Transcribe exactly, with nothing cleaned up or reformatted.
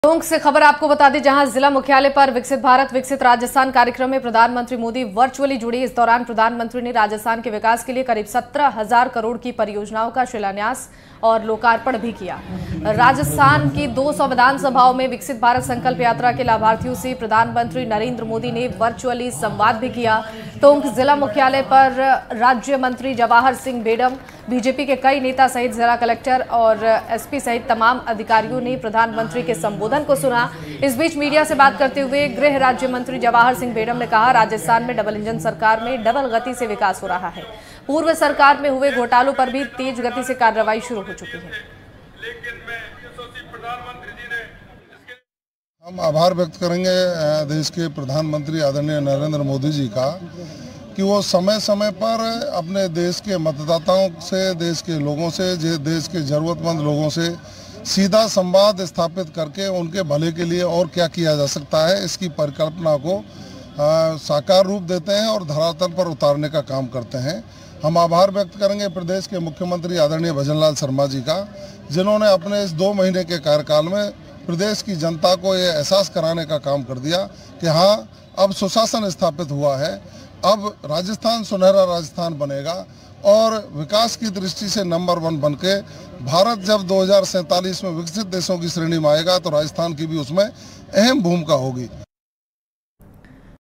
टोंक से खबर आपको बता दें, जहां जिला मुख्यालय पर विकसित भारत विकसित राजस्थान कार्यक्रम में प्रधानमंत्री मोदी वर्चुअली जुड़े। इस दौरान प्रधानमंत्री ने राजस्थान के विकास के लिए करीब सत्रह हजार करोड़ की परियोजनाओं का शिलान्यास और लोकार्पण भी किया। राजस्थान की दो सौ विधानसभाओं में विकसित भारत संकल्प यात्रा के लाभार्थियों से प्रधानमंत्री नरेंद्र मोदी ने वर्चुअली संवाद भी किया। टोंक जिला मुख्यालय पर राज्य मंत्री जवाहर सिंह बेडम, बीजेपी के कई नेता सहित जिला कलेक्टर और एसपी सहित तमाम अधिकारियों ने प्रधानमंत्री के संबोधन को सुना। इस बीच मीडिया से बात करते हुए गृह राज्य मंत्री जवाहर सिंह बेडम ने कहा, राजस्थान में डबल इंजन सरकार में डबल गति से विकास हो रहा है। पूर्व सरकार में हुए घोटालों पर भी तेज गति से कार्रवाई शुरू हो चुकी है। हम आभार व्यक्त करेंगे देश के प्रधानमंत्री आदरणीय नरेंद्र मोदी जी का कि वो समय समय पर अपने देश के मतदाताओं से, देश के लोगों से, देश के जरूरतमंद लोगों से सीधा संवाद स्थापित करके उनके भले के लिए और क्या किया जा सकता है, इसकी परिकल्पना को आ, साकार रूप देते हैं और धरातल पर उतारने का काम करते हैं। हम आभार व्यक्त करेंगे प्रदेश के मुख्यमंत्री आदरणीय भजनलाल शर्मा जी का, जिन्होंने अपने इस दो महीने के कार्यकाल में प्रदेश की जनता को ये एहसास कराने का काम कर दिया कि हाँ, अब सुशासन स्थापित हुआ है, अब राजस्थान सुनहरा राजस्थान बनेगा और विकास की दृष्टि से नंबर वन बनके भारत जब दो हज़ार सैंतालीस में विकसित देशों की श्रेणी में आएगा तो राजस्थान की भी उसमें अहम भूमिका होगी।